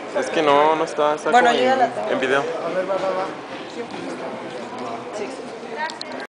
Es que no está Bueno, como yo ya la tengo. en video. A ver, va. Sí.